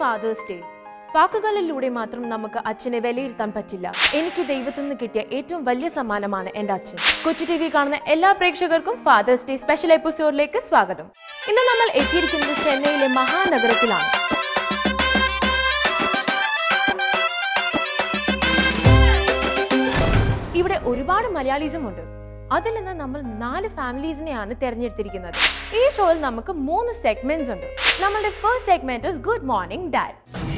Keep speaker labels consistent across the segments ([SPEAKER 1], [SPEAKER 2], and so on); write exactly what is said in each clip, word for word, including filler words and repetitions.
[SPEAKER 1] Fathers day. വാക്കുകളിലൂടെ മാത്രം നമുക്ക് അച്ഛനെ വിലയിരുത്താൻ പറ്റില്ല. എനിക്ക് ദൈവത്തിൽ നിന്ന് കിട്ടിയ ഏറ്റവും വലിയ സമ്മാനമാണ് എന്റെ അച്ഛൻ. കൊച്ചു ടി വി കാണുന്ന എല്ലാ പ്രേക്ഷകർക്കും ഫാദേഴ്സ് ഡേ സ്പെഷ്യൽ എപ്പിസോഡിലേക്ക് സ്വാഗതം. ഇന്ന് നമ്മൾ എത്തിയിരിക്കുന്നത് ചെന്നൈയിലെ മഹാനഗരത്തിലാണ്. ഇവിടെ ഒരുപാട് മലയാളീസും ഉണ്ട്. അതിൽ നിന്ന് നമ്മൾ നാല് ഫാമിലീസിനെയാണ് തെരഞ്ഞെടുത്തിരിക്കുന്നത്. ഈ ഷോയിൽ നമുക്ക് മൂന്ന് സെഗ്മെന്റ്സ് ഉണ്ട്. നമ്മളുടെ first segment is good morning dad.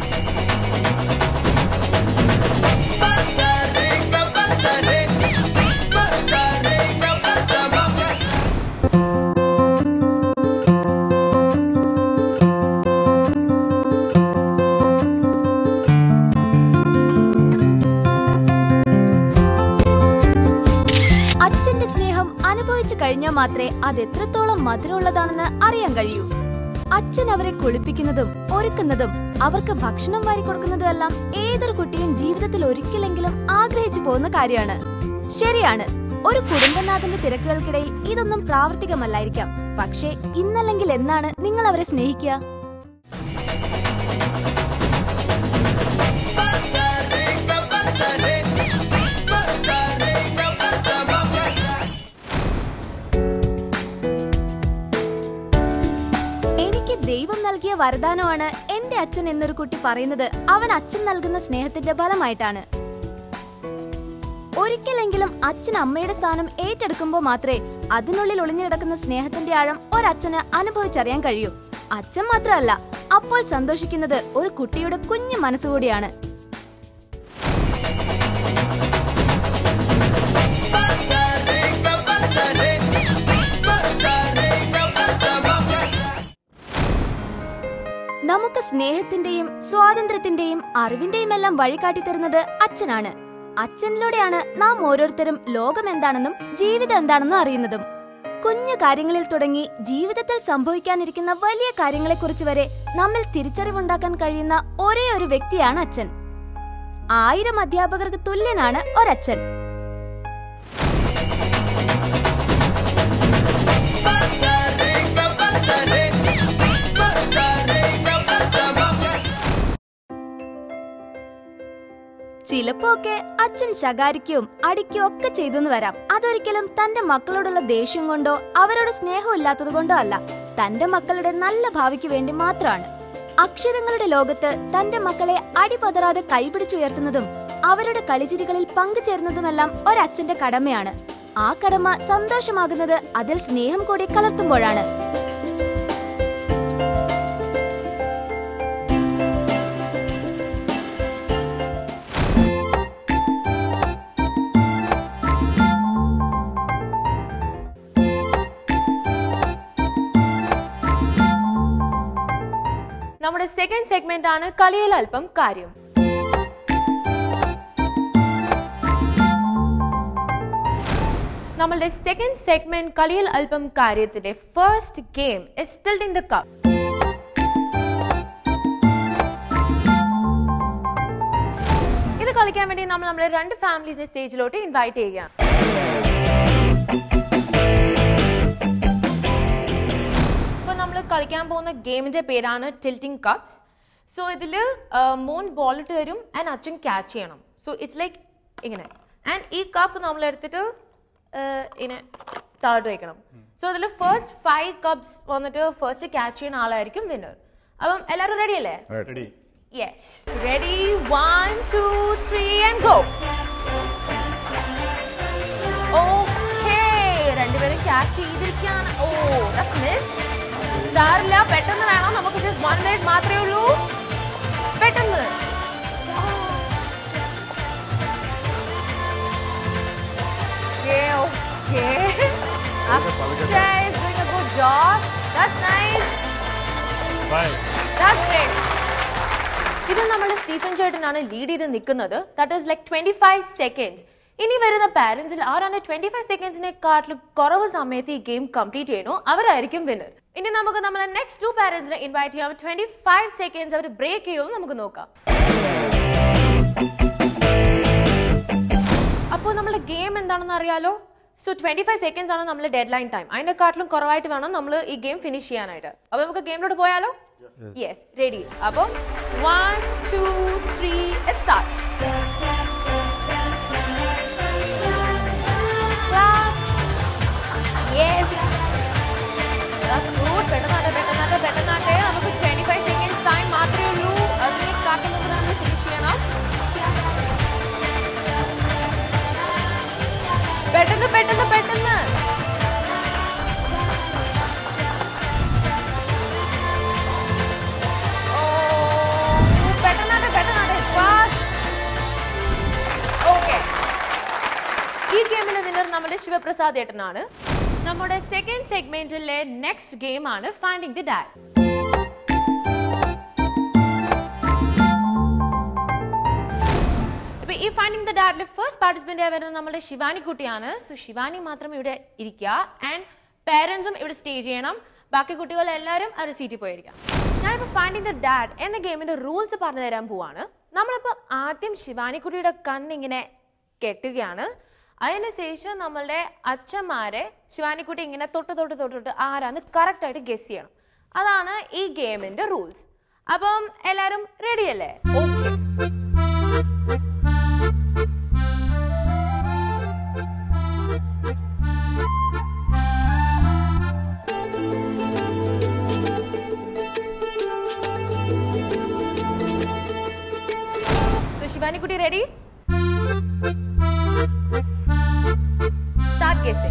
[SPEAKER 2] അച്ഛന്റെ സ്നേഹം അനുഭവിച്ചു കഴിഞ്ഞാൽ മാത്രമേ അത് എത്രത്തോളം മധുരമുള്ളതാണെന്ന് അറിയാൻ കഴിയൂ. അച്ഛൻ അവരെ കുളിപ്പിക്കുന്നതും ഒരുക്കുന്നതും അവർക്ക് ഭക്ഷണം വാരി കൊടുക്കുന്നതും എല്ലാം ഏതൊരു കുട്ടിയും ജീവിതത്തിൽ ഒരിക്കലെങ്കിലും ആഗ്രഹിച്ചു പോകുന്ന കാര്യമാണ്. ശരിയാണ്, ഒരു കുടുംബനാഥന്റെ തിരക്കുകൾക്കിടയിൽ ഇതൊന്നും പ്രാവർത്തികമല്ലായിരിക്കാം. പക്ഷേ ഇന്നല്ലെങ്കിൽ എന്നാണ് നിങ്ങൾ അവരെ സ്നേഹിക്കുക? ദൈവം നൽകിയ വരദാനമാണ് എന്റെ അച്ഛൻ എന്നൊരു കുട്ടി പറയുന്നത് അവൻ അച്ഛൻ നൽകുന്ന സ്നേഹത്തിന്റെ ഫലമായിട്ടാണ്. ഒരിക്കലെങ്കിലും അച്ഛൻ അമ്മയുടെ സ്ഥാനം ഏറ്റെടുക്കുമ്പോൾ മാത്രമേ അതിനുള്ളിൽ ഒളിഞ്ഞുകിടക്കുന്ന സ്നേഹത്തിന്റെ ആഴം ഒരച്ഛന് അനുഭവിച്ചറിയാൻ കഴിയൂ. അച്ഛൻ മാത്രമല്ല, അപ്പോൾ സന്തോഷിക്കുന്നത് ഒരു കുട്ടിയുടെ കുഞ്ഞു മനസ്സുകൂടിയാണ്. നമുക്ക് സ്നേഹത്തിന്റെയും സ്വാതന്ത്ര്യത്തിന്റെയും അറിവിന്റെയും എല്ലാം വഴികാട്ടി തരുന്നത് അച്ഛനാണ്. അച്ഛനിലൂടെയാണ് നാം ഓരോരുത്തരും ലോകം എന്താണെന്നും ജീവിതം എന്താണെന്നും അറിയുന്നതും. കുഞ്ഞു കാര്യങ്ങളിൽ തുടങ്ങി ജീവിതത്തിൽ സംഭവിക്കാനിരിക്കുന്ന വലിയ കാര്യങ്ങളെക്കുറിച്ച് വരെ നമ്മിൽ തിരിച്ചറിവുണ്ടാക്കാൻ കഴിയുന്ന ഒരേ ഒരു വ്യക്തിയാണ് അച്ഛൻ. ആയിരം അധ്യാപകർക്ക് തുല്യനാണ് ഒരച്ഛൻ. ചിലപ്പോ ഒക്കെ അച്ഛൻ ശകാരിക്കുകയും അടിക്കുകയോ ഒക്കെ ചെയ്തെന്ന് വരാം. അതൊരിക്കലും തന്റെ മക്കളോടുള്ള ദേഷ്യം കൊണ്ടോ അവരോട് സ്നേഹം ഇല്ലാത്തത് കൊണ്ടോ അല്ല, തന്റെ മക്കളുടെ നല്ല ഭാവിക്ക് വേണ്ടി മാത്രമാണ്. അക്ഷരങ്ങളുടെ ലോകത്ത് തന്റെ മക്കളെ അടിപതറാതെ കൈപിടിച്ചുയർത്തുന്നതും അവരുടെ കളിച്ചിരികളിൽ പങ്കുചേരുന്നതുമെല്ലാം ഒരച്ഛന്റെ കടമയാണ്. ആ കടമ സന്തോഷമാകുന്നത് അതിൽ സ്നേഹം കൂടി കലർത്തുമ്പോഴാണ്.
[SPEAKER 1] നമ്മുടെ സെക്കൻഡ് സെഗ്മെന്റ് ആണ് കളിയിൽ അല്പം കാര്യം. നമ്മളുടെ സെക്കൻഡ് സെഗ്മെന്റ് കളിയിൽ അല്പം കാര്യത്തിന്റെ first game is tilting the cup. ഇത് കളിക്കാൻ വേണ്ടി നമ്മൾ നമ്മുടെ രണ്ട് ഫാമിലീസിനെ സ്റ്റേജിലോട്ട് ഇൻവൈറ്റ് ചെയ്യുകയാണ്. കളിക്കാൻ പോകുന്ന ഗെയിമിന്റെ പേരാണ് ടിൽറ്റിംഗ് കപ്സ്. സോ ഇതിൽ മോൻ ബോൾ ഇട്ട് തരും ആൻഡ് അച്ഛൻ ക്യാച്ച് ചെയ്യണം. സോ ഇറ്റ്സ് ലൈക്ക് ഇങ്ങനെ. ആൻഡ് ഈ കപ്പ് നമ്മൾ എടുത്തിട്ട് ഇങ്ങനെ താഴോട്ട് വയ്ക്കണം. സോ ഇതിൽ ഫസ്റ്റ് ഫൈവ് കപ്സ് വന്നിട്ട് ഫസ്റ്റ് ക്യാച്ച് ചെയ്യുന്ന ആളായിരിക്കും വിന്നർ. അപ്പം എല്ലാവരും റെഡി അല്ലേ? Yes, ready. One two three and go. Okay, രണ്ടുപേരും ക്യാച്ച് ചെയ്തിരിക്കുകയാണ്. Oh, that's miss. സാറില്ല, പെട്ടെന്ന് വേണം, നമുക്ക് ജസ്റ്റ് വൺ മിനിറ്റ് മാത്രമേ ഉള്ളൂ. പെട്ടെന്ന്. ഇത് നമ്മുടെ സ്റ്റീഫൻ ചേട്ടനാണ് ലീഡ് ചെയ്ത് നിൽക്കുന്നത്. That is like twenty five seconds. ഇനി വരുന്ന പാരന്റ്സിൽ ആരാണ് ട്വന്റി ഫൈവ് സെക്കൻഡ്സിനെക്കാട്ടിലും കുറവ് സമയത്ത് ഈ ഗെയിം കംപ്ലീറ്റ് ചെയ്യണോ അവരായിരിക്കും വിന്നർ. ഇനി നമുക്ക് നമ്മളെ നെക്സ്റ്റ് ടു പാരന്റ്സിനെ ഇൻവൈറ്റ് ചെയ്യാം. ട്വന്റി ഫൈവ് സെക്കൻഡ്സ് അവർ ബ്രേക്ക് ചെയ്യുമെന്ന് നമുക്ക് നോക്കാം. അപ്പോൾ നമ്മുടെ ഗെയിം എന്താണെന്ന് അറിയാലോ. സോ ട്വന്റി ഫൈവ് സെക്കൻഡ്സ് ആണ് നമ്മുടെ ഡെഡ് ലൈൻ ടൈം. അതിനെക്കാട്ടിലും കുറവായിട്ട് വേണം നമ്മൾ ഈ ഗെയിം ഫിനിഷ് ചെയ്യാനായിട്ട്. അപ്പോൾ നമുക്ക് ഗെയിമിലോട്ട് പോയാലോ? Yes, ready. Above one, two, three, start. Clap. Yes. That's good. Better not, better not, better not. നമുക്ക് twenty-five seconds time മാത്രമേ ഉള്ളൂ. അതിനെ കാട്ടി നമുക്ക് നമ്മൾ finish ചെയ്യണം. പെട്ടെന്ന് പെട്ടെന്ന് പെട്ടെന്ന്. ഈ ഗെയിമിലെ വിന്നർ നമ്മുടെ ശിവപ്രസാദ് ഏട്ടനാണ്. നമ്മുടെ സെക്കൻഡ് സെഗ്മെന്റിലെ നെക്സ്റ്റ് ഗെയിം ആണ് ഫൈൻഡിങ് ദി ഡാഡ്. ഇപ്പൊ ഈ ഫൈൻഡിങ് ദി ഡാഡിലെ ഫസ്റ്റ് പാർട്ടിസിപ്പന്റ് ആയി വരുന്നത് നമ്മുടെ ശിവാനി കുട്ടിയാണ്. സോ ശിവാനി മാത്രം ഇവിടെ ഇരിക്കുക ആൻഡ് പേരൻസും ഇവിടെ സ്റ്റേ ചെയ്യണം. ബാക്കി കുട്ടികൾ എല്ലാവരും ആ സീറ്റിൽ പോയിരിക്കാം. ഞാനിപ്പോ ഫൈൻഡിങ് ദി ഡാഡ് എന്ന ഗെയിമിന്റെ റൂൾസ് പറഞ്ഞു തരാൻ പോവാണ്. നമ്മളിപ്പോ ആദ്യം ശിവാനിക്കുട്ടിയുടെ കണ്ണിങ്ങനെ കെട്ടുകയാണ്. അതിനുശേഷം നമ്മളുടെ അച്ഛന്മാരെ ശിവാനിക്കുട്ടി ഇങ്ങനെ തൊട്ട് തൊട്ട് തൊട്ട് തൊട്ട് ആരാന്ന് കറക്റ്റ് ആയിട്ട് ഗസ് ചെയ്യണം. അതാണ് ഈ ഗെയിമിന്റെ റൂൾസ്. അപ്പം എല്ലാരും റെഡി അല്ലേ? ഓക്കെ. ശിവാനിക്കുട്ടി ready? Start guessing.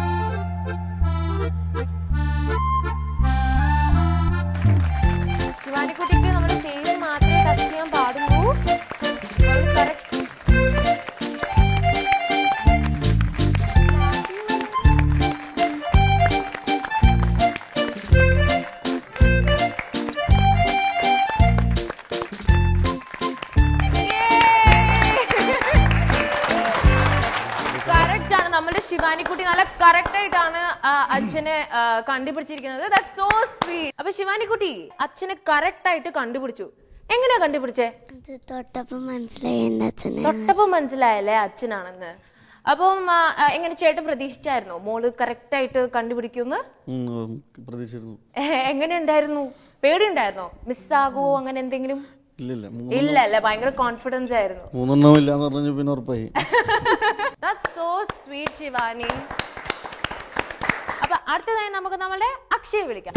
[SPEAKER 1] ശിവാനിക്കുട്ടിക്ക് നമ്മുടെ ഫേസ് മാത്രമേ ടച്ച് ചെയ്യാൻ പാടുള്ളൂ. കറക്റ്റ്. ശിവാനിക്കുട്ടി നല്ല കറക്റ്റ് ആയിട്ടാണ് അച്ഛനെ കണ്ടുപിടിച്ചിരിക്കുന്നത്. That's so sweet. അപ്പൊ ശിവാനിക്കുട്ടി അച്ഛനെ കറക്റ്റ് ആയിട്ട് കണ്ടുപിടിച്ചു. എങ്ങനെയാ കണ്ടുപിടിച്ചേ?
[SPEAKER 3] തൊട്ടപ്പം മനസ്സിലായി അച്ഛനെ.
[SPEAKER 1] തൊട്ടപ്പം മനസ്സിലായല്ലേ അച്ഛനാണെന്ന്. അപ്പം എങ്ങനെ ചേട്ടൻ പ്രതീക്ഷിച്ചായിരുന്നോ മോള് കറക്റ്റ് ആയിട്ട് കണ്ടുപിടിക്കുമെന്ന്? എങ്ങനെയുണ്ടായിരുന്നു? പേടിയുണ്ടായിരുന്നോ മിസ്സാകുവോ അങ്ങനെ എന്തെങ്കിലും? ഇല്ല അല്ലേ, ഭയങ്കര കോൺഫിഡൻസ് ആയിരുന്നു.
[SPEAKER 4] മൂന്നെണ്ണം ഇല്ലാന്ന് പറഞ്ഞു പിന്നെ ഉറപ്പായി.
[SPEAKER 1] That's so sweet Shivani. അപ്പൊ അടുത്തതായി നമുക്ക് നമ്മളുടെ അക്ഷയെ വിളിക്കാം.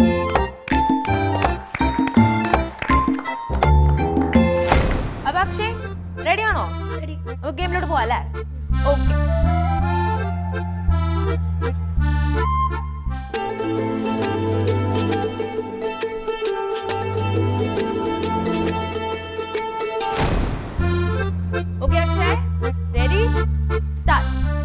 [SPEAKER 1] അപ്പൊ അക്ഷയ് റെഡി ആണോ? അപ്പൊ ഗെയിമിലോട്ട് പോവാ അല്ലേ? Okay. Okay, Akshay, ready? Start.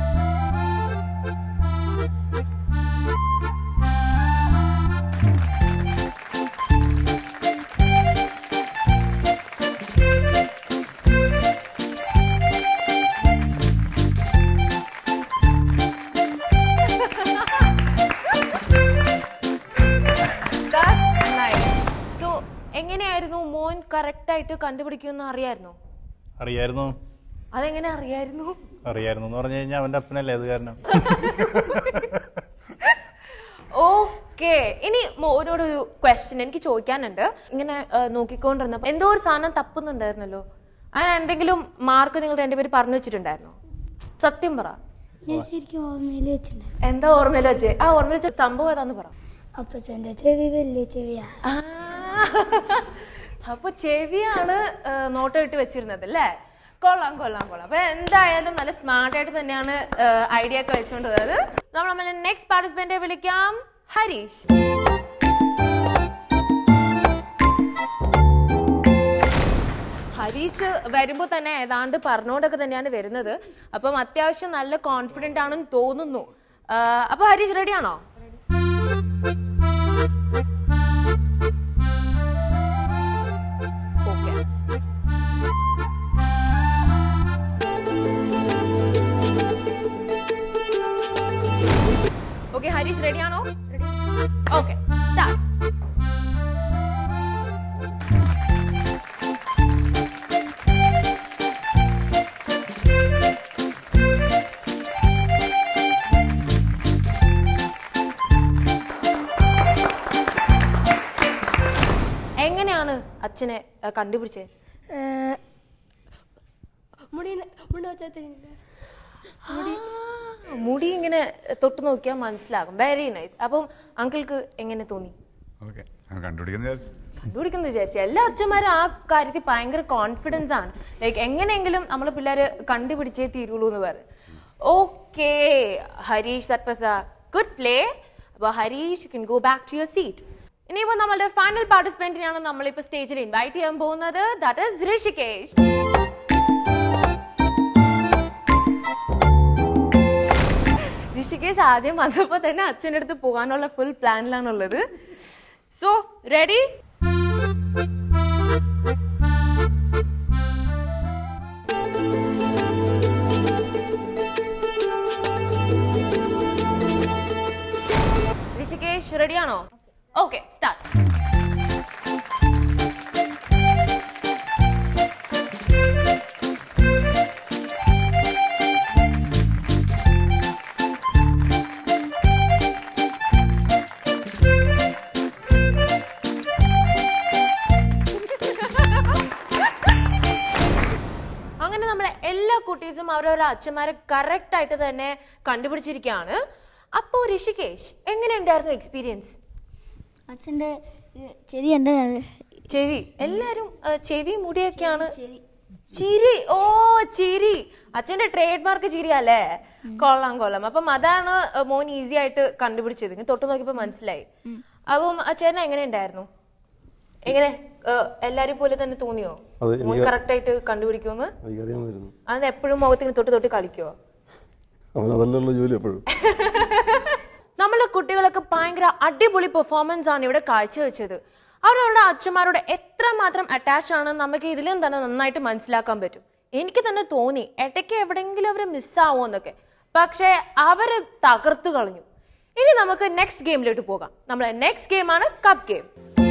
[SPEAKER 1] That's nice. So, എങ്ങനെയായിരുന്നു മോൻ കറക്റ്റ് ആയിട്ട് കണ്ടുപിടിക്കുമെന്ന് അറിയായിരുന്നോ?
[SPEAKER 5] അറിയായിരുന്നു.
[SPEAKER 1] അതെങ്ങനെ അറിയായിരുന്നു?
[SPEAKER 5] അറിയായിരുന്നു എന്ന് പറഞ്ഞു കഴിഞ്ഞാൽ അവന്റെ അപ്പനല്ലേ അത് കാരണം.
[SPEAKER 1] ഓക്കെ, ഇനി മോനോട് ഒരു ക്വസ്റ്റ്യൻ എനിക്ക് ചോദിക്കാനുണ്ട്. ഇങ്ങനെ നോക്കിക്കൊണ്ടിരുന്നപ്പോ എന്തോ ഒരു സാധനം തപ്പുന്നുണ്ടായിരുന്നല്ലോ, അങ്ങനെ എന്തെങ്കിലും മാർക്ക് നിങ്ങൾ രണ്ടുപേരും പറഞ്ഞു വെച്ചിട്ടുണ്ടായിരുന്നോ? സത്യം പറ. എന്താ ഓർമ്മയിൽ വെച്ചേ? ആ ഓർമ്മയിൽ വെച്ച സംഭവം ഏതാന്ന് പറ.
[SPEAKER 3] അപ്പച്ചന്റെ ചെവി വലിയ ചെവിയാ.
[SPEAKER 1] അപ്പൊ ചെവിയാണ് നോട്ട് ഇട്ട് വെച്ചിരുന്നത് അല്ലേ? കൊള്ളാം കൊള്ളാം കൊള്ളാം. അപ്പൊ എന്തായാലും നല്ല സ്മാർട്ട് ആയിട്ട് തന്നെയാണ് ഐഡിയ ഒക്കെ വെച്ചുകൊണ്ടിരുന്നത്. നമ്മൾ നമ്മളെ നെക്സ്റ്റ് പാർട്ടിസിപ്പന്റെ വിളിക്കാം, ഹരീഷ്. ഹരീഷ് വരുമ്പോ തന്നെ ഏതാണ്ട് പറഞ്ഞോണ്ടൊക്കെ തന്നെയാണ് വരുന്നത്. അപ്പം അത്യാവശ്യം നല്ല കോൺഫിഡന്റ് ആണെന്ന് തോന്നുന്നു. അപ്പൊ ഹരീഷ് റെഡി ആണോ? ഓക്കെ. ഓക്കെ ഹരീഷ് റെഡി ആണോ? Okay, start. എങ്ങനെയാണ് അച്ഛനെ കണ്ടുപിടിച്ചത്? മുടി ഇങ്ങനെ തൊട്ട് നോക്കിയാൽ മനസ്സിലാകും. Very nice. അപ്പം അങ്കിൾക്ക് എങ്ങനെ തോന്നി? കണ്ടുപിടിക്കുന്ന വിചാരിച്ചു. എല്ലാ അച്ഛന്മാരും ആ കാര്യത്തിൽ ഭയങ്കര കോൺഫിഡൻസ് ആണ്. ലൈക്ക് എങ്ങനെയെങ്കിലും നമ്മളെ പിള്ളേര് കണ്ടുപിടിച്ചേ തീരുള്ളൂ എന്ന് പറയും. Okay Harish, that was a good play. അപ്പോൾ Harish, you can go back to your seat. ഇനിയിപ്പോൾ നമ്മളുടെ ഫൈനൽ പാർട്ടിസിപ്പന്റിനെയാണ് നമ്മളിപ്പോൾ സ്റ്റേജിൽ ഇൻവൈറ്റ് ചെയ്യാൻ പോകുന്നത്. That is Rishikesh. ഋഷികേഷ് ആദ്യം വന്നപ്പോൾ തന്നെ അച്ഛൻ്റെ അടുത്ത് പോകാനുള്ള ഫുൾ പ്ലാനിലാണുള്ളത്. So ready? ഋഷികേഷ് റെഡിയാണോ? Okay, start. അങ്ങനെ നമ്മളെ എല്ലാ കുട്ടീസും അവരവരുടെ അച്ഛന്മാരെ കറക്റ്റ് ആയിട്ട് തന്നെ കണ്ടുപിടിച്ചിരിക്കുകയാണ്. അപ്പോ ഋഷികേഷ്, എങ്ങനെയുണ്ടായിരുന്നു എക്സ്പീരിയൻസ്?
[SPEAKER 3] അച്ഛൻ്റെ ചെവി എൻ്റെ
[SPEAKER 1] ചെവി, എല്ലാരും ചെവി മുടിയൊക്കെയാണ്. ചിരി, ഓ ചിരി, അച്ഛന്റെ ട്രേഡ് മാർക്ക് ചിരിയല്ലേ? കൊള്ളാം കൊള്ളാം. അപ്പം അതാണ് മോൻ ഈസി ആയിട്ട് കണ്ടുപിടിച്ചത്. തൊട്ട് നോക്കിയപ്പോ മനസ്സിലായി. അപ്പം അച്ഛനെ എങ്ങനെ ഉണ്ടായിരുന്നു? എങ്ങനെ എല്ലാരും പോലെ തന്നെ തോന്നിയോ മോൻ കറക്റ്റ് ആയിട്ട് കണ്ടുപിടിക്കുമെന്ന്? അത് എപ്പോഴും മുഖത്തിന് തൊട്ട് തൊട്ട് കളിക്കുവോ? നമ്മളെ കുട്ടികളൊക്കെ ഭയങ്കര അടിപൊളി പെർഫോമൻസ് ആണ് ഇവിടെ കാഴ്ചവെച്ചത്. അവരവരുടെ അച്ഛന്മാരോട് എത്രമാത്രം അറ്റാച്ച് ആണ് നമുക്ക് ഇതിലും തന്നെ നന്നായിട്ട് മനസ്സിലാക്കാൻ പറ്റും. എനിക്ക് തന്നെ തോന്നി ഇടയ്ക്ക് എവിടെയെങ്കിലും അവർ മിസ്സാവോ എന്നൊക്കെ. പക്ഷെ അവര് തകർത്തു കളഞ്ഞു. ഇനി നമുക്ക് നെക്സ്റ്റ് ഗെയിമിലോട്ട് പോകാം. നമ്മളെ നെക്സ്റ്റ് ഗെയിമാണ് കപ്പ് ഗെയിം.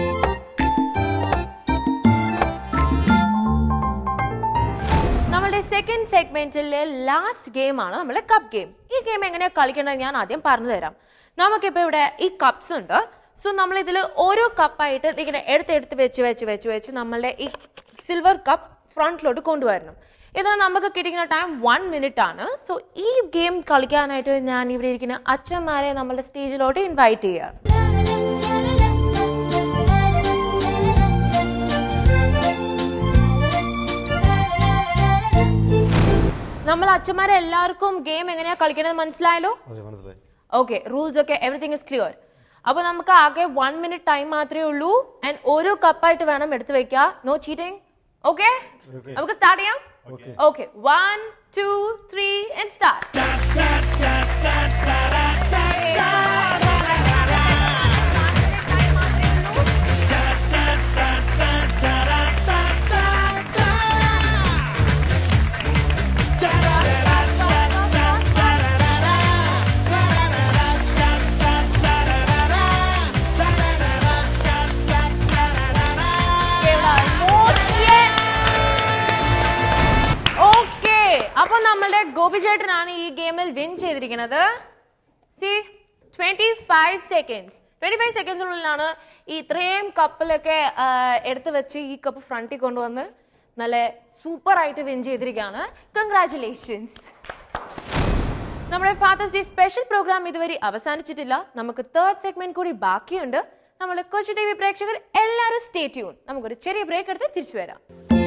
[SPEAKER 1] നമ്മളുടെ സെക്കൻഡ് സെഗ്മെന്റിലെ ലാസ്റ്റ് ഗെയിം ആണ് നമ്മളെ കപ്പ് ഗെയിം. ഈ ഗെയിം എങ്ങനെയാ കളിക്കേണ്ടത് ഞാൻ ആദ്യം പറഞ്ഞു തരാം. നമുക്കിപ്പോ ഇവിടെ ഈ കപ്സ് ഉണ്ട്. സോ നമ്മൾ ഇതിൽ ഓരോ കപ്പായിട്ട് ഇങ്ങനെ എടുത്തെടുത്ത് വെച്ച് വെച്ച് വെച്ച് വെച്ച് നമ്മളുടെ ഈ സിൽവർ കപ്പ് ഫ്രണ്ടിലോട്ട് കൊണ്ടുവരണം. ഇത് നമുക്ക് കിട്ടിക്കുന്ന ടൈം വൺ മിനിറ്റ് ആണ്. സോ ഈ ഗെയിം കളിക്കാനായിട്ട് ഞാൻ ഇവിടെ ഇരിക്കുന്ന അച്ഛന്മാരെ നമ്മളുടെ സ്റ്റേജിലോട്ട് ഇൻവൈറ്റ് ചെയ്യാം. നമ്മൾ അച്ഛന്മാരെ എല്ലാവർക്കും ഗെയിം എങ്ങനെയാ കളിക്കണത് മനസ്സിലായല്ലോ? ഓക്കെ, റൂൾസ് ഒക്കെ എവറിത്തിങ് ഇസ് ക്ലിയർ. അപ്പൊ നമുക്ക് ആകെ വൺ മിനിറ്റ് ടൈം മാത്രമേ ഉള്ളൂ. ആൻഡ് ഓരോ കപ്പായിട്ട് വേണം എടുത്തു വെക്കുക. No cheating. ഓക്കെ, നമുക്ക് സ്റ്റാർട്ട് ചെയ്യാം. Okay, one two three and start. അപ്പൊ നമ്മളുടെ ഗോപി ചേട്ടനാണ് ഈ ഗെയിമിൽ വിൻ ചെയ്തിരിക്കുന്നത്. സി twenty five seconds twenty five സെക്കൻഡ്സിനുള്ളിലാണ് ഈ ഇത്രയും കപ്പിലൊക്കെ എടുത്തു വെച്ച് ഈ കപ്പ് ഫ്രണ്ടിൽ കൊണ്ടുവന്ന് നല്ല സൂപ്പർ ആയിട്ട് വിൻ ചെയ്തിരിക്കുകയാണ്. കൺഗ്രാറ്റുലേഷൻസ്. നമ്മുടെ ഫാദേഴ്സ് ഡേ സ്പെഷ്യൽ പ്രോഗ്രാം ഇതുവരെ അവസാനിച്ചിട്ടില്ല. നമുക്ക് തേർഡ് സെഗ്മെന്റ് കൂടി ബാക്കിയുണ്ട്. നമ്മുടെ കൊച്ചു ടി വി പ്രേക്ഷകർ എല്ലാവരും സ്റ്റേ ട്യൂൺ. നമുക്കൊരു ചെറിയ ബ്രേക്ക് എടുത്ത് തിരിച്ചു വരാം.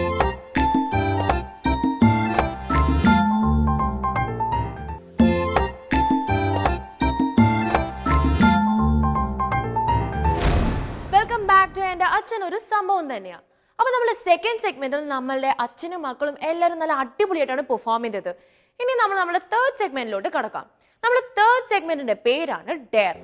[SPEAKER 1] എന്റെ അച്ഛൻ ഒരു സംഭവം തന്നെയാണ്. അപ്പൊ നമ്മള് സെക്കൻഡ് സെഗ്മെന്റിൽ നമ്മളുടെ അച്ഛനും മക്കളും എല്ലാവരും നല്ല അടിപൊളിയായിട്ടാണ് പെർഫോം ചെയ്തത്. ഇനി നമ്മൾ നമ്മുടെ തേർഡ് സെഗ്മെന്റിലോട്ട് കടക്കാം. നമ്മുടെ തേർഡ് സെഗ്മെന്റിന്റെ പേരാണ് ഡെയർ.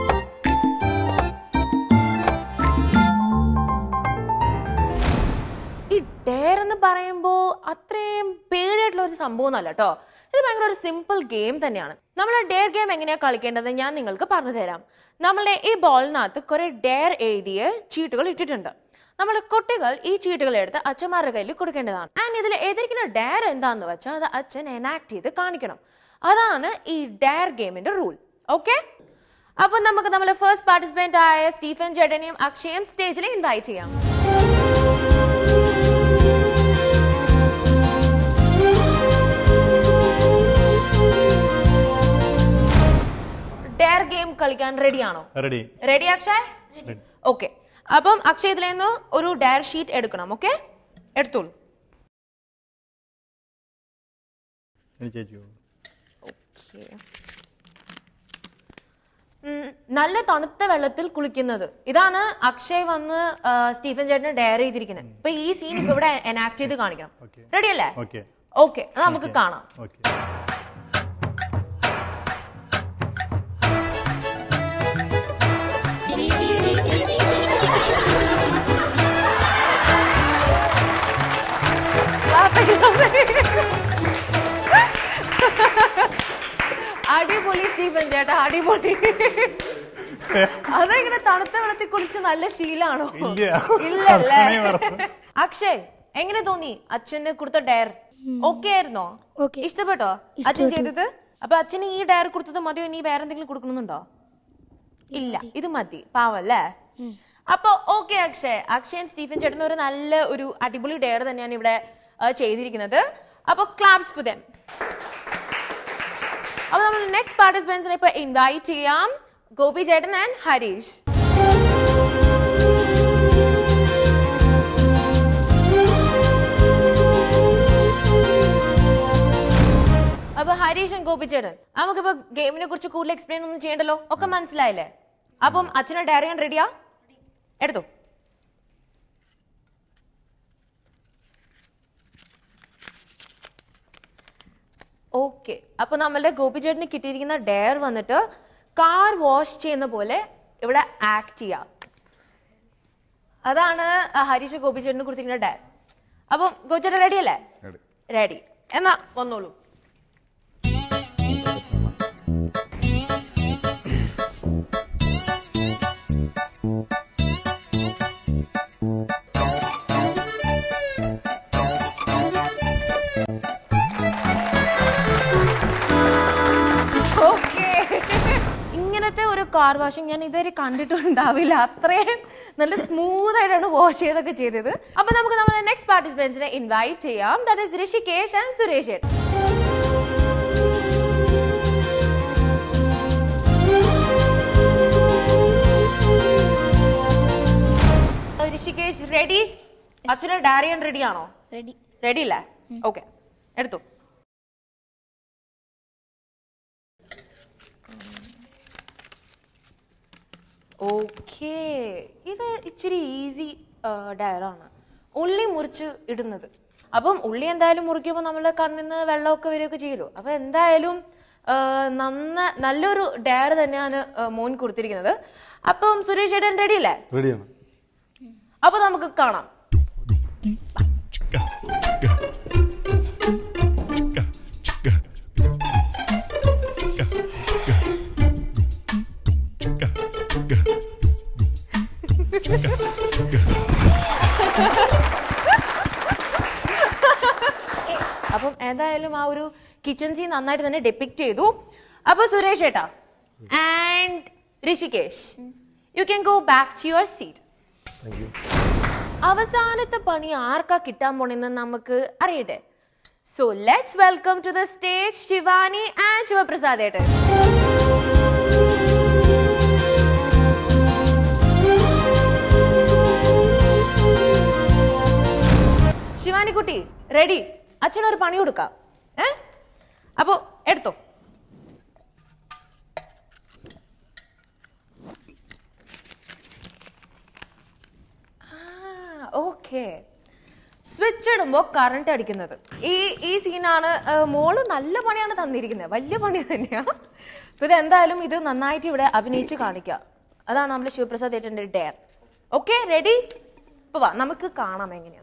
[SPEAKER 1] ഈ ഡെയർ എന്ന് പറയുമ്പോ അത്രയും പേടിയായിട്ടുള്ള ഒരു സംഭവം അല്ല കേട്ടോ. ഇത് ഭയങ്കര ഒരു സിമ്പിൾ ഗെയിം തന്നെയാണ്. നമ്മളെ ഡെയർ ഗെയിം എങ്ങനെയാ കളിക്കേണ്ടത് ഞാൻ നിങ്ങൾക്ക് പറഞ്ഞു തരാം. നമ്മളുടെ ഈ ബോളിനകത്ത് കുറെ ഡെയർ എഴുതിയ ചീട്ടുകൾ ഇട്ടിട്ടുണ്ട്. നമ്മൾ കുട്ടികൾ ഈ ചീട്ടുകൾ എടുത്ത് അച്ഛന്മാരുടെ കയ്യിൽ കൊടുക്കേണ്ടതാണ്. ആൻഡ് ഇതിൽ എഴുതിയിരിക്കുന്ന ഡെയർ എന്താന്ന് വെച്ചാൽ അത് അച്ഛൻ എനാക്ട് ചെയ്ത് കാണിക്കണം. അതാണ് ഈ ഡെയർ ഗെയിമിന്റെ റൂൾ. ഓക്കെ, അപ്പൊ നമുക്ക് നമ്മളെ ഫസ്റ്റ് പാർട്ടിസിപ്പന്റ് ആയ സ്റ്റീഫൻ ചേട്ടനെയും അക്ഷയും സ്റ്റേജിൽ ഇൻവൈറ്റ് ചെയ്യാം. ഡെയർ ഗെയിം കളിക്കാൻ റെഡിയാണോ?
[SPEAKER 5] റെഡി.
[SPEAKER 1] റെഡി അക്ഷയ്? ഓക്കെ. അപ്പം അക്ഷയ് ഇതിൽ നിന്ന് ഒരു ഡയർ ഷീറ്റ് എടുക്കണം. ഓക്കെ, എടുത്തോളൂ. നല്ല തണുത്ത വെള്ളത്തിൽ കുളിക്കുന്നത്. ഇതാണ് അക്ഷയ് വന്ന് സ്റ്റീഫൻ ചേട്ടന് ഡയർ ചെയ്തിരിക്കുന്നത്. ഇപ്പൊ ഈ സീൻ ഇപ്പൊ ഇവിടെ എനാക്ട് ചെയ്ത് കാണിക്കണം. റെഡി അല്ലേ? ഓക്കെ, അത് നമുക്ക് കാണാം. അടിപൊളി സ്റ്റീഫൻ ചേട്ടാ, അടിപൊളി. അതെങ്ങനെ തണുത്ത വെള്ളത്തിൽ കുളിച്ച് നല്ല ശീലാണോ? ഇല്ലല്ലേ? അക്ഷയ്, എങ്ങനെ തോന്നി അച്ഛന് കൊടുത്ത ഡയർ? ഓക്കെ ആയിരുന്നോ? ഇഷ്ടപ്പെട്ടോ അച്ഛൻ ചെയ്തത്? അപ്പൊ അച്ഛന് ഈ ഡയർ കൊടുത്തത് മതിയോ? ഇനി വേറെ എന്തെങ്കിലും കൊടുക്കണമെന്നുണ്ടോ? ഇല്ല, ഇത് മതി. പാവല്ലേ? അപ്പൊ ഓക്കെ അക്ഷയ്, അക്ഷയൻ സ്റ്റീഫൻ ചേട്ടന് ഒരു നല്ല ഒരു അടിപൊളി ഡയർ തന്നെയാണ് ഇവിടെ ചെയ്തിരിക്കുന്നത്. അപ്പൊ ക്ലാപ്സ് ഫോർ ദം. അപ്പൊ നമ്മൾ നെക്സ്റ്റ് പാർട്ടിസിപ്പൻസിനെ ഇപ്പൊ ഇൻവൈറ്റ് ചെയ്യാം. ഗോപി ചേട്ടൻ ആൻഡ് ഹരീഷ്. അപ്പൊ ഹരീഷ് ആൻഡ് ഗോപി ചേട്ടൻ, നമുക്കിപ്പോ ഗെയിമിനെ കുറിച്ച് കൂടുതൽ എക്സ്പ്ലെയിൻ ഒന്നും ചെയ്യണ്ടല്ലോ, ഒക്കെ മനസ്സിലായില്ലേ? അപ്പം അച്ഛനെ ഡയറി ചെയ്യാൻ റെഡിയാ? എടുത്തോ. ഓക്കെ. അപ്പൊ നമ്മളുടെ ഗോപി ചേട്ടന് കിട്ടിയിരിക്കുന്ന ഡയർ വന്നിട്ട് കാർ വാഷ് ചെയ്യുന്ന പോലെ ഇവിടെ ആക്ട് ചെയ്യാം. അതാണ് ഹരീഷ് ഗോപി ചേട്ടന് കൊടുത്തിരിക്കുന്ന ഡയർ. അപ്പൊ ഗോപി ചേട്ടൻ റെഡി അല്ലേ? റെഡി. എന്നാ വന്നോളൂ. ഇങ്ങനത്തെ ഒരു കാർ വാഷിംഗ് ഞാൻ ഇതുവരെ കണ്ടിട്ടുണ്ടാവില്ല. അത്രയും നല്ല സ്മൂത്ത് ആയിട്ടാണ് വാഷ് ചെയ്തൊക്കെ ചെയ്തത്. അപ്പൊ നമുക്ക് നമ്മുടെ നെക്സ്റ്റ് പാർട്ടിസിപ്പൻസിനെ ഇൻവൈറ്റ് ചെയ്യാം. That is Rishikesh and Suresh. Rishikesh ready? അച്ഛന് ഡയറി റെഡി ആണോ?
[SPEAKER 3] റെഡി.
[SPEAKER 1] റെഡി അല്ലേ? ഓക്കെ, എടുത്തു. ഓക്കേ, ഇത് ഇച്ചിരി ഈസി ഡയറാണ്. ഉള്ളി മുറിച്ച് ഇടുന്നത്. അപ്പം ഉള്ളി എന്തായാലും മുറിക്കുമ്പോൾ നമ്മുടെ കണ്ണിൽ നിന്ന് വെള്ളമൊക്കെ വരികയൊക്കെ ചെയ്യുമല്ലോ. അപ്പൊ എന്തായാലും നന്ന നല്ലൊരു ഡയർ തന്നെയാണ് മോൻ കൊടുത്തിരിക്കുന്നത്. അപ്പം സുരേഷ് ചേട്ടൻ റെഡി അല്ലേ?
[SPEAKER 4] റെഡിയാണ്.
[SPEAKER 1] അപ്പൊ നമുക്ക് കാണാം. അപ്പം എന്തായാലും ആ ഒരു കിച്ചൺ സീൻ നന്നായിട്ട് തന്നെ ഡെപിക്ട് ചെയ്തു. അപ്പൊ സുരേഷ് ഏട്ടാ and Rishikesh, you can go back to your seat. അവസാനത്തെ പണി ആർക്കാ കിട്ടാൻ പോണെന്ന് നമുക്ക് അറിയട്ടെ. So let's welcome to the stage Shivani and Shivaprasad ഏട്ടൻ. ശിവാനി കുട്ടി റെഡി? അച്ഛനൊരു പണി കൊടുക്കാം. ഏ അപ്പോ എടുത്തോ. ഓക്കെ, സ്വിച്ച് ഇടുമ്പോ കറണ്ട് അടിക്കുന്നത്. ഈ ഈ സീനാണ്. മോള് നല്ല പണിയാണ് തന്നിരിക്കുന്നത്, വലിയ പണി തന്നെയാ. അപ്പൊ ഇത് എന്തായാലും ഇത് നന്നായിട്ട് ഇവിടെ അഭിനയിച്ച് കാണിക്കുക. അതാണ് നമ്മുടെ ശിവപ്രസാദ് ഏട്ടന്റെ ഡയർ. Okay, ready? ഇപ്പൊ വാ, നമുക്ക് കാണാം എങ്ങനെയാണ്.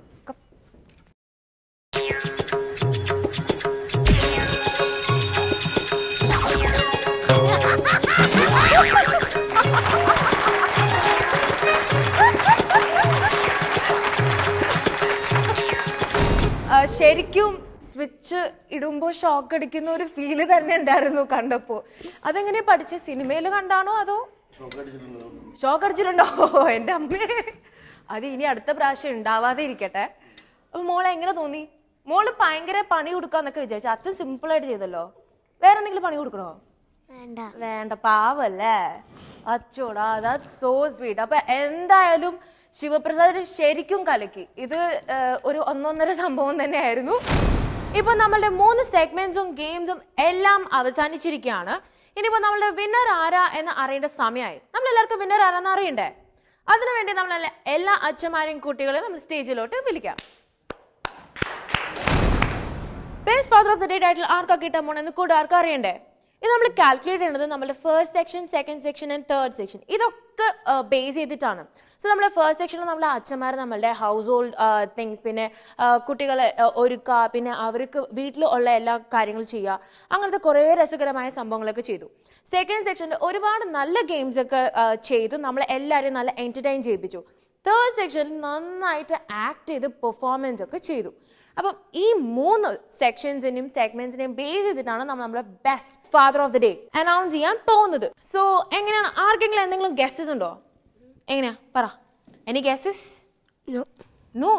[SPEAKER 1] ശരിക്കും സ്വിച്ച് ഇടുമ്പോ ഷോക്ക് അടിക്കുന്ന ഒരു ഫീല് തന്നെ ഉണ്ടായിരുന്നു കണ്ടപ്പോ. അതെങ്ങനെ പഠിച്ച? സിനിമയിൽ കണ്ടാണോ അതോ ഷോക്ക് അടിച്ചിട്ടുണ്ടോ? എന്റെ അമ്മേ, അത് ഇനി അടുത്ത പ്രാവശ്യം ഉണ്ടാവാതെ ഇരിക്കട്ടെ. അപ്പൊ മോളെ എങ്ങനെ തോന്നി? മോള് ഭയങ്കര പണി കൊടുക്കാന്നൊക്കെ വിചാരിച്ചു. അച്ഛൻ സിമ്പിൾ ആയിട്ട് ചെയ്തല്ലോ. വേറെ എന്തെങ്കിലും പണി കൊടുക്കണോ?
[SPEAKER 3] വേണ്ട
[SPEAKER 1] വേണ്ട, പാവല്ലേ അച്ചോടാ. That's so sweet. അപ്പൊ എന്തായാലും ശിവപ്രസാദ് ശരിക്കും കലക്കി. ഇത് ഒരു ഒന്നൊന്നര സംഭവം തന്നെയായിരുന്നു. ഇപ്പൊ നമ്മളുടെ മൂന്ന് സെഗ്മെന്റ്സും ഗെയിംസും എല്ലാം അവസാനിച്ചിരിക്കുകയാണ്. ഇനിയിപ്പോ നമ്മളുടെ വിന്നർ ആരാ എന്ന് അറിയേണ്ട സമയമായി. നമ്മൾ എല്ലാവർക്കും വിന്നർ ആരാന്ന് അറിയണ്ടേ? അതിനുവേണ്ടി നമ്മൾ എല്ലാ അച്ഛന്മാരെയും കുട്ടികളെയും നമ്മൾ സ്റ്റേജിലോട്ട് വിളിക്കാം. Best father of the day title ആർക്കാ കിട്ടാൻ പോണെന്ന് കൂടെ ആർക്കാ അറിയണ്ടേ? ഇത് നമ്മൾ കാൽക്കുലേറ്റ് ചെയ്യുന്നത് നമ്മുടെ first section, second section and third section ഇതൊക്കെ ബേസ് ചെയ്തിട്ടാണ്. സോ നമ്മുടെ ഫസ്റ്റ് സെക്ഷനിൽ നമ്മളെ അച്ഛന്മാർ നമ്മളുടെ ഹൗസ് ഹോൾഡ് തിങ്സ്, പിന്നെ കുട്ടികളെ ഒരുക്കുക, പിന്നെ അവർക്ക് വീട്ടിൽ ഉള്ള എല്ലാ കാര്യങ്ങളും ചെയ്യുക, അങ്ങനത്തെ കുറേ രസകരമായ സംഭവങ്ങളൊക്കെ ചെയ്തു. സെക്കൻഡ് സെക്ഷനിൽ ഒരുപാട് നല്ല ഗെയിംസ് ഒക്കെ ചെയ്തു നമ്മളെ എല്ലാവരെയും നല്ല എന്റർടൈൻ ചെയ്യിപ്പിച്ചു. തേർഡ് സെക്ഷനിൽ നന്നായിട്ട് ആക്ട് ചെയ്ത് പെർഫോമൻസ് ഒക്കെ ചെയ്തു. അപ്പം ഈ മൂന്ന് സെക്ഷൻസിനെയും സെഗ്മെന്റ്സിനെയും ബേസ് ചെയ്തിട്ടാണ് നമ്മൾ നമ്മുടെ best father of the day announce ചെയ്യാൻ പോകുന്നത്. സോ എങ്ങനെയാണ്? ആർക്കെങ്കിലും എന്തെങ്കിലും ഗസ്സസ് ഉണ്ടോ? എങ്ങനെയാ പറ. Any guesses? നോ.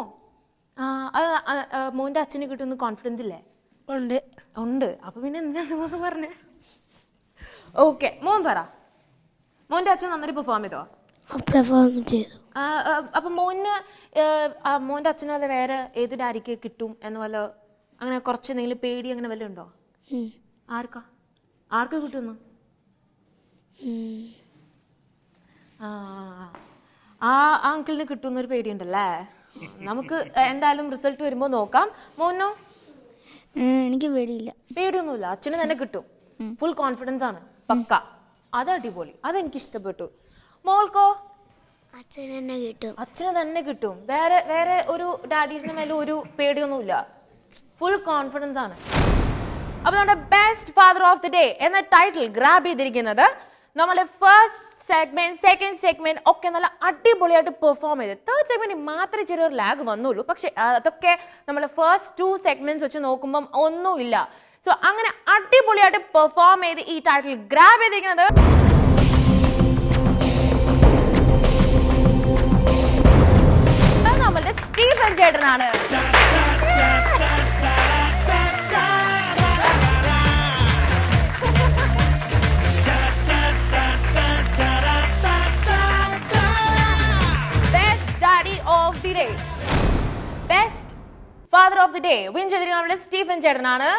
[SPEAKER 1] മോന്റെ അച്ഛന് കിട്ടുന്ന കോൺഫിഡൻസ് ഇല്ലേ?
[SPEAKER 3] ഉണ്ട്
[SPEAKER 1] ഉണ്ട്. അപ്പൊ പിന്നെ എന്താന്ന് പറഞ്ഞേ? ഓക്കെ, മോൻ പറ. മോന്റെ അച്ഛൻ നന്നായി പെർഫോം ചെയ്തോ?
[SPEAKER 3] പെർഫോം ചെയ്തു.
[SPEAKER 1] അപ്പൊ മോന് മോന്റെ അച്ഛനത് വേറെ ഏത് ഡാഡിക്ക് കിട്ടും എന്ന് വല്ല അങ്ങനെ കുറച്ച് എന്തെങ്കിലും പേടി അങ്ങനെ വല്ല ഉണ്ടോ? ആർക്കാ ആർക്ക് കിട്ടുന്നു? ആ അങ്കിളിന് കിട്ടുന്നൊരു പേടിയുണ്ടല്ലേ? നമുക്ക് എന്തായാലും റിസൾട്ട് വരുമ്പോ നോക്കാം. മോനോ?
[SPEAKER 3] എനിക്ക് പേടിയില്ല.
[SPEAKER 1] പേടിയൊന്നുമില്ല, അച്ഛന് തന്നെ കിട്ടും. ഫുൾ കോൺഫിഡൻസ് ആണ്, പക്ക. അത് അടിപൊളി, അതെനിക്ക് ഇഷ്ടപ്പെട്ടു. മോൾക്കോ?
[SPEAKER 3] അച്ഛന് തന്നെ കിട്ടും.
[SPEAKER 1] അച്ഛന് തന്നെ കിട്ടും. വേറെ വേറെ ഒരു ഡാഡീസിന് മേലും ഒരു പേടിയൊന്നുമില്ല, ഫുൾ കോൺഫിഡൻസ് ആണ്. അപ്പൊ നമ്മുടെ best father of the day എന്ന ടൈറ്റിൽ ഗ്രാബ് ചെയ്തിരിക്കുന്നത് നമ്മുടെ ഫസ്റ്റ് സെഗ്മെന്റ്, സെക്കൻഡ് സെഗ്മെന്റ് ഒക്കെ നല്ല അടിപൊളിയായിട്ട് പെർഫോം ചെയ്ത്. തേർഡ് സെഗ്മെന്റ് മാത്രമേ ചെറിയൊരു ലാഗ് വന്നുള്ളൂ. പക്ഷെ അതൊക്കെ നമ്മുടെ ഫസ്റ്റ് ടു സെഗ്മെന്റ്സ് വെച്ച് നോക്കുമ്പോൾ ഒന്നുമില്ല. സോ അങ്ങനെ അടിപൊളിയായിട്ട് പെർഫോം ചെയ്ത് ഈ ടൈറ്റിൽ ഗ്രാബ് ചെയ്തിരിക്കുന്നത് നമ്മളുടെ സ്റ്റീഫൻ ചേട്ടനാണ്. Best daddy of the day, best father of the day win ചെയ്തിരിക്കുന്നത് നമ്മളുടെ സ്റ്റീഫൻ ചേട്ടനാണ്.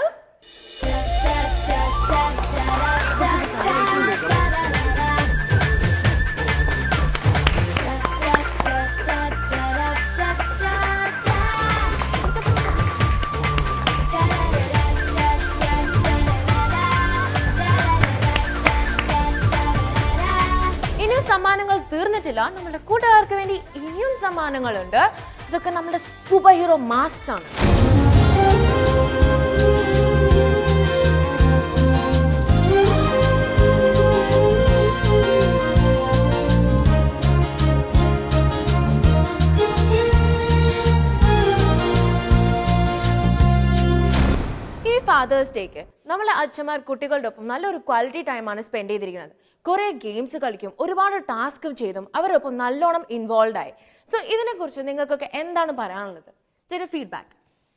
[SPEAKER 1] സമ്മാനങ്ങൾ തീർന്നിട്ടില്ല. നമ്മുടെ കൂട്ടുകാർക്ക് വേണ്ടി ഇനിയും സമ്മാനങ്ങളുണ്ട്. ഇതൊക്കെ നമ്മുടെ സൂപ്പർ ഹീറോ മാസ്ക്സ് ആണ്. ഈ ഫാദേഴ്സ് ഡേക്ക് നമ്മളെ അച്ഛന്മാർ കുട്ടികളുടെ ഒപ്പം നല്ലൊരു ക്വാളിറ്റി ടൈമാണ് സ്പെൻഡ് ചെയ്തിരിക്കുന്നത്. കുറെ ഗെയിംസ് കളിക്കും, ഒരുപാട് ടാസ്ക് ചെയ്തും അവരൊപ്പം നല്ലോണം ഇൻവോൾവ് ആയി. സോ ഇതിനെ കുറിച്ച് നിങ്ങൾക്കൊക്കെ എന്താണ് പറയാനുള്ളത്? ചെറിയ ഫീഡ്ബാക്ക്.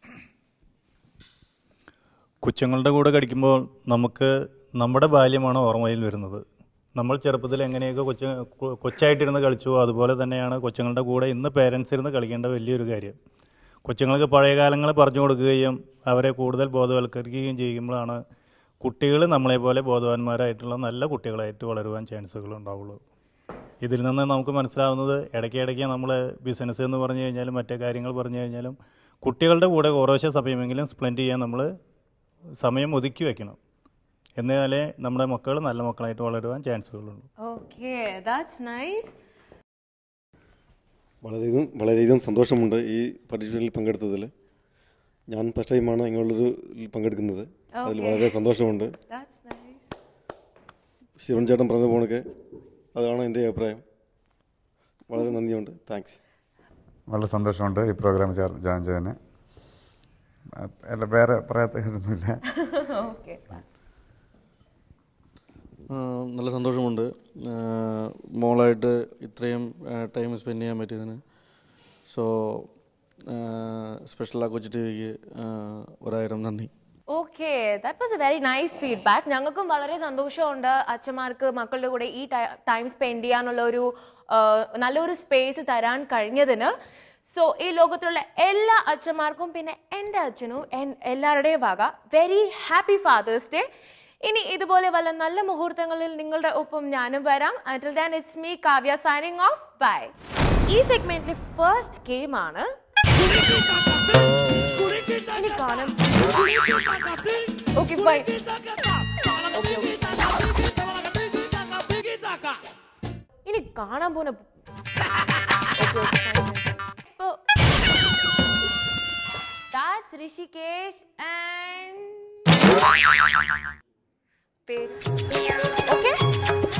[SPEAKER 5] കൊച്ചുങ്ങളുടെ കൂടെ കളിക്കുമ്പോൾ നമുക്ക് നമ്മുടെ ബാല്യമാണ് ഓർമ്മയിൽ വരുന്നത്. നമ്മൾ ചെറുപ്പത്തിൽ എങ്ങനെയൊക്കെ കൊച്ചു കൊച്ചായിട്ടിരുന്ന് കളിച്ചു, അതുപോലെ തന്നെയാണ് കൊച്ചുങ്ങളുടെ കൂടെ ഇന്ന് പേരൻസ് ഇരുന്ന് കളിക്കേണ്ട വലിയൊരു കാര്യം. കൊച്ചുങ്ങൾക്ക് പഴയ കാലങ്ങൾ പറഞ്ഞു കൊടുക്കുകയും അവരെ കൂടുതൽ ബോധവൽക്കരിക്കുകയും ചെയ്യുമ്പോഴാണ് കുട്ടികൾ നമ്മളെപ്പോലെ ബോധവാന്മാരായിട്ടുള്ള നല്ല കുട്ടികളായിട്ട് വളരുവാൻ ചാൻസുകൾ ഉണ്ടാവുള്ളൂ. ഇതിൽ നിന്ന് നമുക്ക് മനസ്സിലാവുന്നത് ഇടയ്ക്ക് ഇടയ്ക്ക് നമ്മൾ ബിസിനസ് എന്ന് പറഞ്ഞു കഴിഞ്ഞാലും മറ്റേ കാര്യങ്ങൾ പറഞ്ഞു കഴിഞ്ഞാലും കുട്ടികളുടെ കൂടെ കുറേശ്ശെ സമയമെങ്കിലും സ്പെൻഡ് ചെയ്യാൻ നമ്മൾ സമയം ഒതുക്കി വെക്കണം. എന്നാലേ നമ്മുടെ മക്കൾ നല്ല മക്കളായിട്ട് വളരുവാൻ ചാൻസുകളുള്ളൂ.
[SPEAKER 1] Okay, that's nice.
[SPEAKER 4] വളരെയധികം വളരെയധികം സന്തോഷമുണ്ട് ഈ പാർട്ടിസിപ്പേഷനിൽ പങ്കെടുത്തതിൽ. ഞാൻ ഫസ്റ്റ് ടൈമാണ് ഇങ്ങനെയുള്ളൊരു പങ്കെടുക്കുന്നത്. അതിൽ വളരെ സന്തോഷമുണ്ട്. ശിവൻ ചേട്ടൻ പറഞ്ഞ പോണൊക്കെ അതാണ് എൻ്റെ അഭിപ്രായം. വളരെ നന്ദിയുണ്ട്. താങ്ക്സ്.
[SPEAKER 6] വളരെ സന്തോഷമുണ്ട് ഈ പ്രോഗ്രാം ജോയിൻ ചെയ്തതിന്. അല്ല, വേറെ പറയാത്തൊന്നുമില്ല.
[SPEAKER 4] നല്ല സന്തോഷമുണ്ട് മോളായിട്ട് ഇത്രയും ടൈം സ്പെൻഡ് ചെയ്യാൻ പറ്റിയതിന്.
[SPEAKER 7] സോ സ്പെഷ്യൽ ആ കൊച്ചു ടി വിക്ക് ഒരായിരം നന്ദി.
[SPEAKER 1] Okay, that was a very nice feedback. ഞങ്ങൾക്കും വളരെ സന്തോഷമുണ്ട് അച്ഛന്മാർക്ക് മക്കളുടെ കൂടെ ഈ ടൈം സ്പെൻഡ് ചെയ്യാനുള്ള ഒരു നല്ലൊരു സ്പേസ് തരാൻ കഴിഞ്ഞതിന്. സോ ഈ ലോകത്തിലുള്ള എല്ലാ അച്ഛന്മാർക്കും പിന്നെ എൻ്റെ അച്ഛനും എല്ലാവരുടെയും വക വെരി ഹാപ്പി ഫാദേഴ്സ് ഡേ. ഇനി ഇതുപോലെ വല്ല നല്ല മുഹൂർത്തങ്ങളിൽ നിങ്ങളുടെ ഒപ്പം ഞാനും വരാം. Until then, it's me, Kavya, signing off. Bye. ഈ സെഗ്മെന്റിലെ ഫസ്റ്റ് ഗെയിം ആണ് ഇനി കാണാം. Okay bye. ഇനി കാണാൻ പോകുന്ന that's Rishikesh and okay.